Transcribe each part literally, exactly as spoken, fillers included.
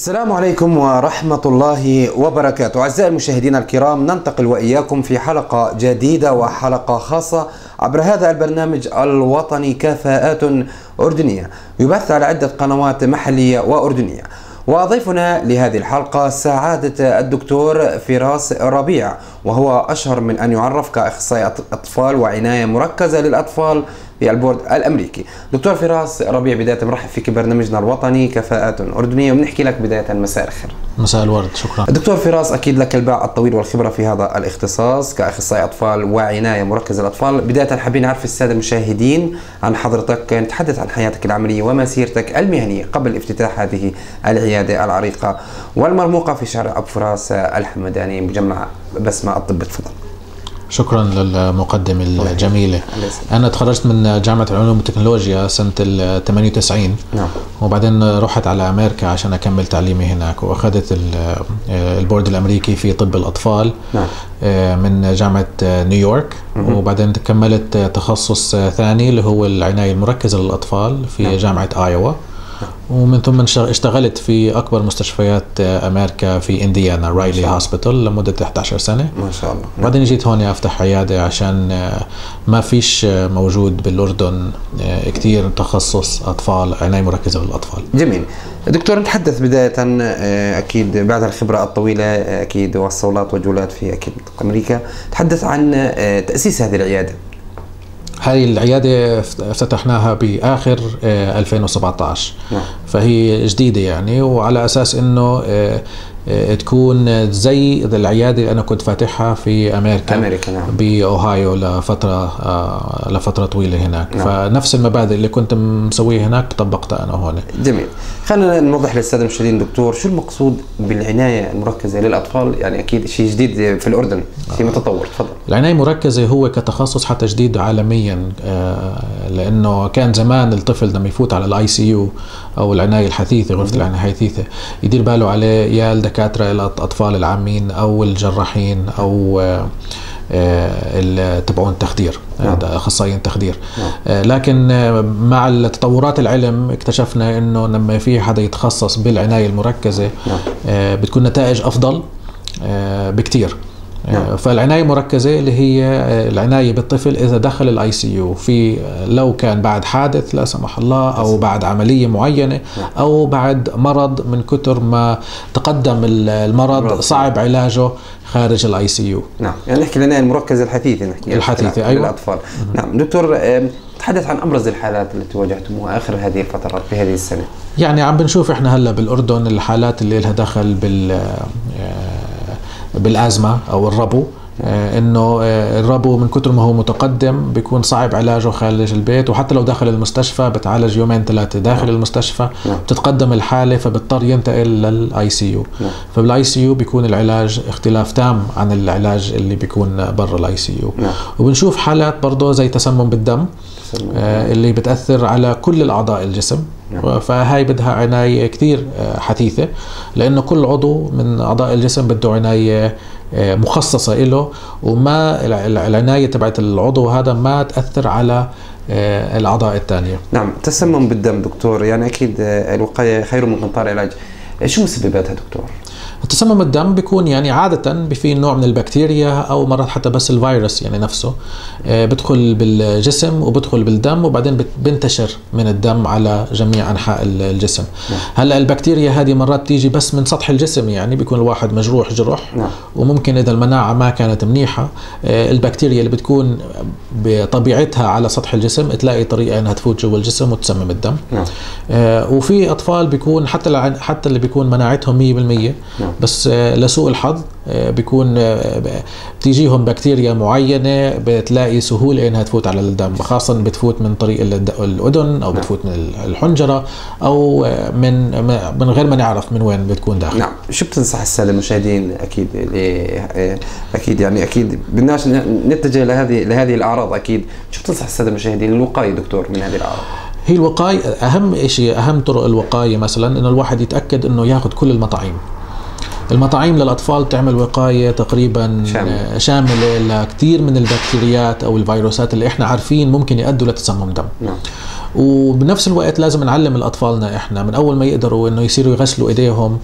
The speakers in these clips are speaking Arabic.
السلام عليكم ورحمة الله وبركاته. أعزائي المشاهدين الكرام، ننتقل وإياكم في حلقة جديدة وحلقة خاصة عبر هذا البرنامج الوطني كفاءات أردنية، يبث على عدة قنوات محلية وأردنية. وضيفنا لهذه الحلقة سعادة الدكتور فراس ربيع، وهو أشهر من أن يعرف كأخصائي أطفال وعناية مركزة للأطفال في البورد الأمريكي. دكتور فراس ربيع، بداية مرحب فيك برنامجنا الوطني كفاءات أردنية، وبنحكي لك بداية مساء الخير. مساء الورد، شكرا. دكتور فراس، أكيد لك الباع الطويل والخبرة في هذا الاختصاص كأخصائي أطفال وعناية مركزة للأطفال. بداية حابين نعرف السادة المشاهدين عن حضرتك، نتحدث عن حياتك العملية ومسيرتك المهنية قبل افتتاح هذه العيادة العريقة والمرموقة في شارع أبو فراس الحمداني، مجمع بسمة الطب. تفضل. شكرا للمقدمة الجميلة. أنا تخرجت من جامعة العلوم والتكنولوجيا سنة ال ثمانية وتسعين. نعم. وبعدين رحت على أمريكا عشان أكمل تعليمي هناك، وأخذت البورد الأمريكي في طب الأطفال. نعم. من جامعة نيويورك. مم. وبعدين كملت تخصص ثاني اللي هو العناية المركزة للأطفال في نعم. جامعة آيوا. ومن ثم اشتغلت في أكبر مستشفيات أمريكا في إنديانا، رايلي هوسبيتال، لمدة إحدى عشرة سنة. ما شاء الله. بعدين جيت هون أفتح عيادة عشان ما فيش موجود بالأردن كتير تخصص أطفال، عناية مركزة للأطفال. جميل. دكتور، نتحدث بداية أكيد بعد الخبرة الطويلة أكيد والصولات والجولات في أكيد أمريكا، تحدث عن تأسيس هذه العيادة. هاي العيادة افتتحناها بآخر ألفين وسبعة عشر. نعم. فهي جديدة يعني، وعلى أساس إنه تكون زي العيادة اللي أنا كنت فاتحها في أمريكا. أمريكا نعم. بأوهايو لفترة لفترة طويلة هناك. نعم. فنفس المبادئ اللي كنت مسويها هناك طبقتها أنا هون. جميل. خلينا نوضح للسادة المشاهدين دكتور، شو المقصود بالعناية المركزة للأطفال؟ يعني أكيد شيء جديد في الأردن، شيء متطور. تفضل. العناية المركزة هو كتخصص حتى جديد عالميا، لأنه كان زمان الطفل لما يفوت على الاي سي يو أو العناية الحثيثة، غرفة العناية الحثيثة، يدير باله عليه يا الدكاترة الأطفال العامين أو الجراحين أو تبعون التخدير، نعم. أخصائيين تخدير. نعم. لكن مع التطورات العلم اكتشفنا إنه لما في حدا يتخصص بالعناية المركزة، نعم. بتكون نتائج أفضل بكتير. نعم. فالعناية المركزة اللي هي العناية بالطفل إذا دخل الاي سي يو، في لو كان بعد حادث لا سمح الله، أو بعد عملية معينة، نعم. أو بعد مرض من كتر ما تقدم المرض صعب علاجه خارج الاي سي يو. نعم. يعني نحكي العناية المركزة الحثيثة، نحكي الحثيثة أيوة. للأطفال. نعم. دكتور، تحدث عن أبرز الحالات التي واجهتموها آخر هذه الفترات في هذه السنة. يعني عم بنشوف إحنا هلا بالأردن الحالات اللي لها دخل بال بالأزمة أو الربو. آه إنه آه الربو من كتر ما هو متقدم بيكون صعب علاجه خارج البيت، وحتى لو داخل المستشفى بتعالج يومين ثلاثة داخل نعم. المستشفى. نعم. بتتقدم الحالة فبضطر ينتقل للاي سي يو. نعم. فبالاي سي يو بيكون العلاج اختلاف تام عن العلاج اللي بيكون برا الاي سي يو. نعم. وبنشوف حالات برضه زي تسمم بالدم، آه اللي بتأثر على كل الأعضاء الجسم. نعم. فهاي بدها عناية كتير حثيثة، لأنه كل عضو من أعضاء الجسم بده عناية مخصصة له، وما العناية تبعت العضو هذا ما تأثر على الأعضاء الثانية. نعم. تسمم بالدم دكتور، يعني أكيد الوقاية خير من قنطار العلاج، شو مسبباتها دكتور؟ تسمم الدم بيكون يعني عادة في نوع من البكتيريا أو مرات حتى بس الفيروس يعني نفسه بدخل بالجسم وبدخل بالدم، وبعدين بنتشر من الدم على جميع أنحاء الجسم. نعم. هلأ البكتيريا هذه مرات تيجي بس من سطح الجسم، يعني بيكون الواحد مجروح جرح. نعم. وممكن إذا المناعة ما كانت منيحة، البكتيريا اللي بتكون بطبيعتها على سطح الجسم تلاقي طريقة أنها تفوت جوا الجسم وتسمم الدم. نعم. وفي أطفال بيكون حتى حتى اللي بيكون مناعتهم مية بالمية، نعم. بس لسوء الحظ بيكون بتيجيهم بكتيريا معينة بتلاقي سهولة انها تفوت على الدم، خاصة بتفوت من طريق الأذن او بتفوت من الحنجرة او من من غير ما نعرف من وين بتكون داخل. نعم. شو بتنصح السادة المشاهدين؟ اكيد اكيد يعني اكيد بدناش نتجه لهذه لهذه الاعراض، اكيد شو بتنصح السادة المشاهدين الوقاية دكتور من هذه الاعراض؟ هي الوقاية اهم شيء، اهم طرق الوقاية مثلا انه الواحد يتأكد انه ياخذ كل المطاعيم. المطاعيم للأطفال تعمل وقاية تقريبا شاملة, شاملة لكثير من البكتيريات أو الفيروسات اللي إحنا عارفين ممكن يؤدوا لتسمم دم. نعم. وبنفس الوقت لازم نعلم الأطفالنا إحنا من أول ما يقدروا إنه يصيروا يغسلوا إيديهم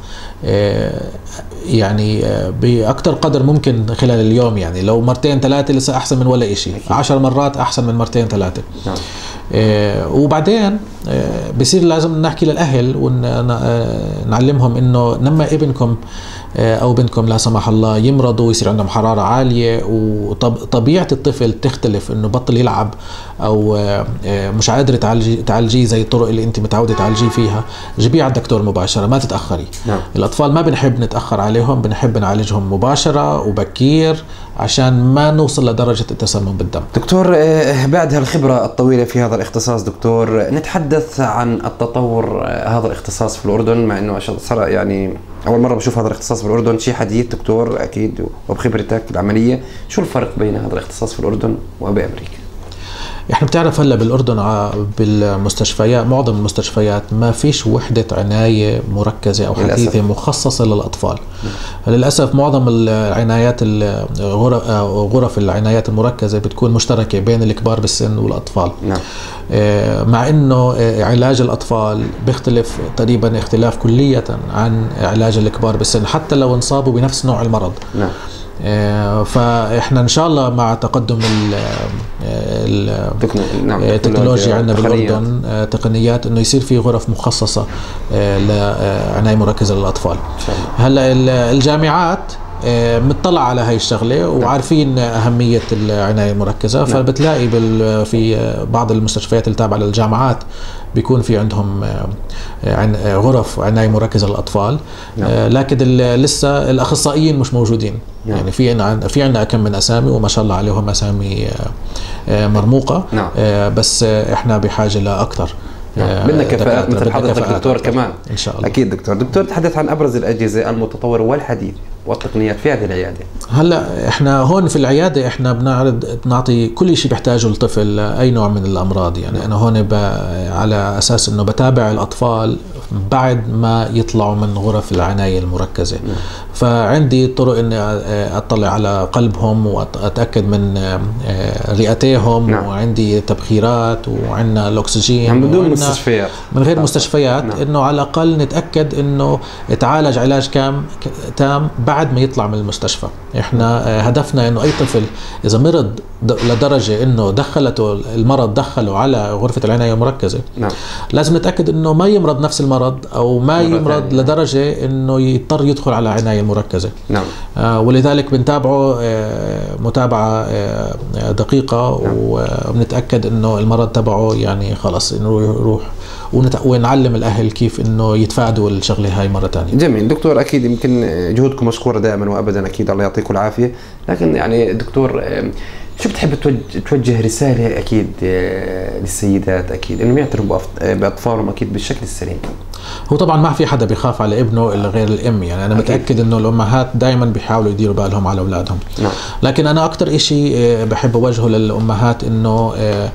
يعني بأكتر قدر ممكن خلال اليوم، يعني لو مرتين ثلاثة لسه أحسن من ولا إشي، عشر مرات أحسن من مرتين ثلاثة. نعم. وبعدين بصير لازم نحكي للأهل ونعلمهم إنه لما ابنكم أو بنتكم لا سمح الله يمرضوا ويصير عندهم حرارة عالية وطبيعة الطفل تختلف، إنه بطل يلعب أو مش قادر تعالجي تعالجيه زي الطرق اللي أنت متعودة تعالجيه فيها، جيبيه على الدكتور مباشرة، ما تتأخري. نعم. الأطفال ما بنحب نتأخر عليهم، بنحب نعالجهم مباشرة وبكير عشان ما نوصل لدرجة التسمم بالدم. دكتور، بعد هالخبرة الطويلة في هذا الاختصاص دكتور، نتحدث عن التطور هذا الاختصاص في الأردن، مع أنه صار يعني أول مرة بشوف هذا الاختصاص في الأردن، شيء حديث دكتور أكيد وبخبرتك العملية، شو الفرق بين هذا الاختصاص في الأردن وبأمريكا؟ احنا بتعرف هلا بالاردن بالمستشفيات، معظم المستشفيات ما فيش وحده عنايه مركزه او حديثه للأسف. مخصصه للاطفال. م. للاسف معظم العنايات غرف العنايات المركزه بتكون مشتركه بين الكبار بالسن والاطفال. نعم. مع انه علاج الاطفال بيختلف تقريبا اختلاف كليا عن علاج الكبار بالسن، حتى لو انصابوا بنفس نوع المرض. نعم. فاحنا ان شاء الله مع تقدم التكنولوجيا عندنا بالاردن تقنيات انه يصير في غرف مخصصه لعنايه مركزه للاطفال. هلا الجامعات مطلع على هاي الشغله وعارفين اهميه العنايه المركزه، فبتلاقي في بعض المستشفيات اللي تابعه للجامعات بيكون في عندهم غرف عنايه مركزه للاطفال. لكن لسه الاخصائيين مش موجودين. يعني في عندنا في عندنا كم من اسامي وما شاء الله عليهم اسامي مرموقه. بس احنا بحاجه لاكثر. بدنا كفاءات مثل حضرتك دكتور كمان ان شاء الله. اكيد دكتور. دكتور، تحدث عن ابرز الاجهزه المتطوره والحديثه والتقنيات في هذه العياده. هلا احنا هون في العياده احنا بنعرض بنعطي كل شيء بيحتاجه الطفل، اي نوع من الامراض. يعني انا هون على اساس انه بتابع الاطفال بعد ما يطلعوا من غرف العنايه المركزه. م. فعندي طرق اني اطلع على قلبهم واتاكد من رئتيهم. نعم. وعندي تبخيرات وعندنا الاكسجين من دون مستشفيات، من غير مستشفيات. نعم. انه على الاقل نتاكد انه اتعالج علاج كام تام بعد ما يطلع من المستشفى. احنا هدفنا انه اي طفل اذا مرض لدرجه انه دخلته المرض دخله على غرفه العنايه المركزه. نعم. لازم نتاكد انه ما يمرض نفس المرض او ما يمرض ثانية. لدرجه انه يضطر يدخل على عنايه مركزه. نعم. آه ولذلك بنتابعه آه متابعه آه دقيقه. نعم. وبنتاكد انه المرض تبعه يعني خلص انه يروح، ونعلم الاهل كيف انه يتفادوا الشغله هاي مره ثانيه. جميل دكتور، اكيد يمكن جهودكم مشكوره دائما وابدا، اكيد الله يعطيكم العافيه. لكن يعني دكتور، شو بتحب توجه رساله اكيد للسيدات، اكيد انهم يعترفوا باطفالهم اكيد بالشكل السليم؟ هو طبعا ما في حدا بيخاف على ابنه الا غير الام. يعني انا أكيد. متاكد انه الامهات دائما بيحاولوا يديروا بالهم على اولادهم. نعم. لكن انا اكثر شيء بحب اوجهه للامهات انه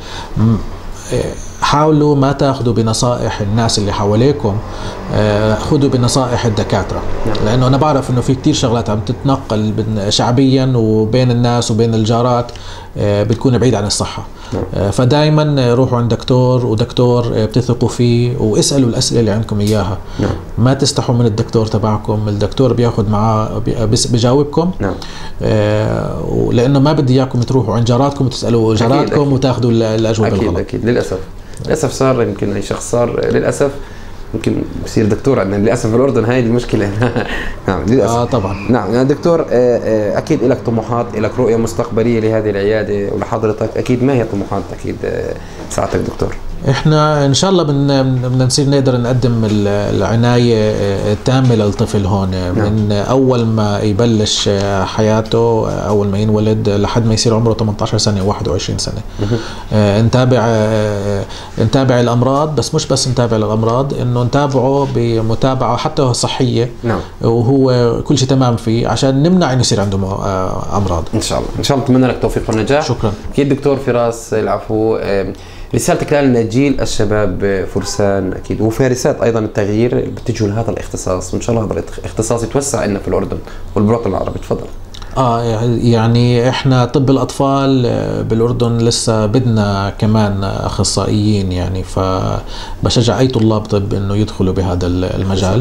حاولوا ما تاخذوا بنصائح الناس اللي حواليكم، خذوا بنصائح الدكاتره. نعم. لانه انا بعرف انه في كتير شغلات عم تتنقل شعبيا وبين الناس وبين الجارات بتكون بعيد عن الصحه. نعم. فدائما روحوا عند دكتور، ودكتور بتثقوا فيه، واسالوا الاسئله اللي عندكم اياها. نعم. ما تستحوا من الدكتور تبعكم، الدكتور بياخذ معاه بيجاوبكم. نعم. لانه ما بدي اياكم تروحوا عند جاراتكم وتسالوا جاراتكم وتاخذوا الاجوبه أكيد الغلط. اكيد للاسف للاسف صار يمكن اي شخص صار للاسف يمكن بصير دكتور عندنا للاسف في الاردن. هاي المشكله. نعم للاسف. اه طبعا. نعم يا دكتور، اكيد لك طموحات، لك رؤيه مستقبليه لهذه العياده ولحضرتك، اكيد ما هي طموحات اكيد ساعتك دكتور؟ احنا ان شاء الله بدنا نصير نقدر نقدم العنايه التامه للطفل هون. نعم. من اول ما يبلش حياته، اول ما ينولد لحد ما يصير عمره ثمانية عشر سنه واحد وعشرين سنه. اه نتابع اه نتابع الامراض، بس مش بس نتابع الامراض، انه نتابعه بمتابعه حتى صحيه. نعم. وهو كل شيء تمام فيه عشان نمنع انه يصير عنده امراض. ان شاء الله ان شاء الله. اتمنى لك توفيق والنجاح. شكرا. اكيد دكتور فراس العفو. اه رسالتك الآن لجيل الشباب فرسان أكيد وفارسات أيضا التغيير بتجوا لهذا الاختصاص، وإن شاء الله هذا الاختصاص يتوسع عندنا في الأردن والوطن العربي. تفضل. اه يعني احنا طب الاطفال بالاردن لسه بدنا كمان اخصائيين يعني، فبشجع اي طلاب طب انه يدخلوا بهذا المجال.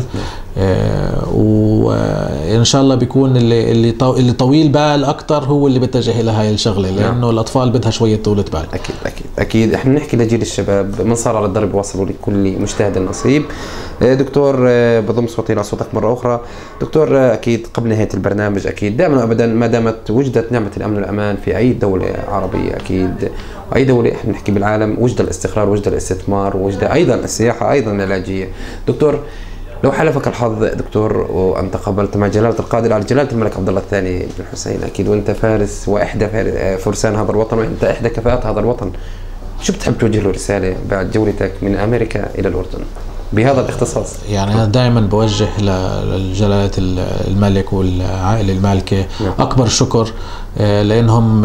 آه وان شاء الله بيكون اللي اللي اللي طويل بال اكثر هو اللي بيتجه الى هاي الشغله، لانه نعم. الاطفال بدها شويه طولة بال. اكيد اكيد اكيد. احنا بنحكي لجيل الشباب، من صار على الدرب وصلوا لكل مجتهد النصيب. دكتور بضم صوتي الى صوتك مره اخرى. دكتور اكيد قبل نهايه البرنامج، اكيد دائما وابدا ما دامت وجدت نعمه الامن والامان في اي دوله عربيه اكيد واي دوله احنا بنحكي بالعالم، وجد الاستقرار، وجد الاستثمار، وجد ايضا السياحه، ايضا العلاجيه. دكتور لو حلفك الحظ دكتور وانت قابلت مع جلاله القادر على جلاله الملك عبد الله الثاني بن حسين اكيد، وانت فارس واحدى فرسان هذا الوطن، وانت احدى كفاءات هذا الوطن، شو بتحب توجه له رساله بعد جولتك من امريكا الى الاردن بهذا الاختصاص؟ يعني أنا دائما بوجه لجلالة الملك والعائلة المالكة أكبر شكر، لأنهم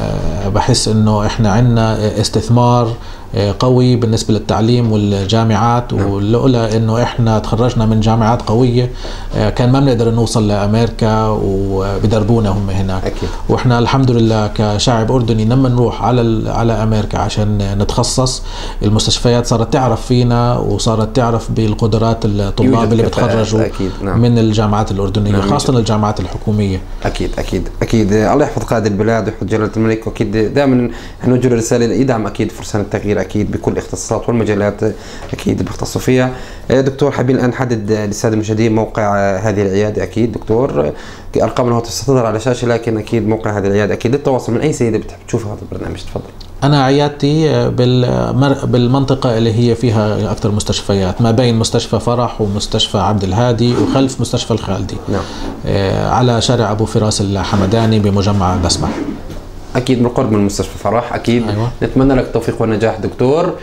بحس إنه إحنا عندنا استثمار قوي بالنسبة للتعليم والجامعات، ولولا إنه إحنا تخرجنا من جامعات قوية كان ما بنقدر نوصل لأمريكا وبدربونا هم هناك. أكيد. وإحنا الحمد لله كشعب أردني لما نروح على على أمريكا عشان نتخصص، المستشفيات صارت تعرف فينا وصارت تعرف بالقدرات الطلاب اللي بتخرجوا نعم. من الجامعات الأردنية، نعم. خاصة الجامعات الحكومية. أكيد أكيد أكيد. الله يحفظ قائد البلاد ويحفظ جلالة الملك، وأكيد دائما نوجه رسالة يدعم أكيد فرسان التغيير أكيد بكل الاختصاصات والمجالات أكيد اللي بيختصوا فيها. دكتور حابين الآن نحدد للسادة المشاهدين موقع هذه العيادة أكيد. دكتور أرقام الهاتف ستظهر على الشاشة، لكن أكيد موقع هذه العيادة أكيد للتواصل من أي سيدة بتحب تشوف هذا البرنامج. تفضل. أنا عيادتي بالمنطقة اللي هي فيها أكثر مستشفيات، ما بين مستشفى فرح ومستشفى عبد الهادي وخلف مستشفى الخالدي. نعم. على شارع أبو فراس الحمداني بمجمع الأسمح. أكيد بالقرب من مستشفى فرح أكيد. أيوة. نتمنى لك التوفيق والنجاح دكتور.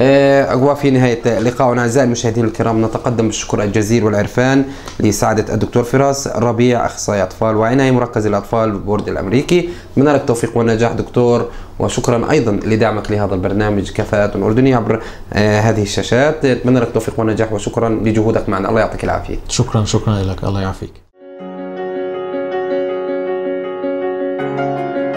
وفي نهاية لقائنا أعزائي المشاهدين الكرام نتقدم بالشكر الجزيل والعرفان لسعادة الدكتور فراس ربيع، أخصائي أطفال وعناية مركزة للأطفال بالبورد الأمريكي. نتمنى لك التوفيق والنجاح دكتور، وشكرا أيضا لدعمك لهذا البرنامج كفاءات أردنية عبر آه هذه الشاشات. نتمنى لك التوفيق والنجاح، وشكرا لجهودك معنا. الله يعطيك العافية. شكرا شكرا لك. الله يعافيك.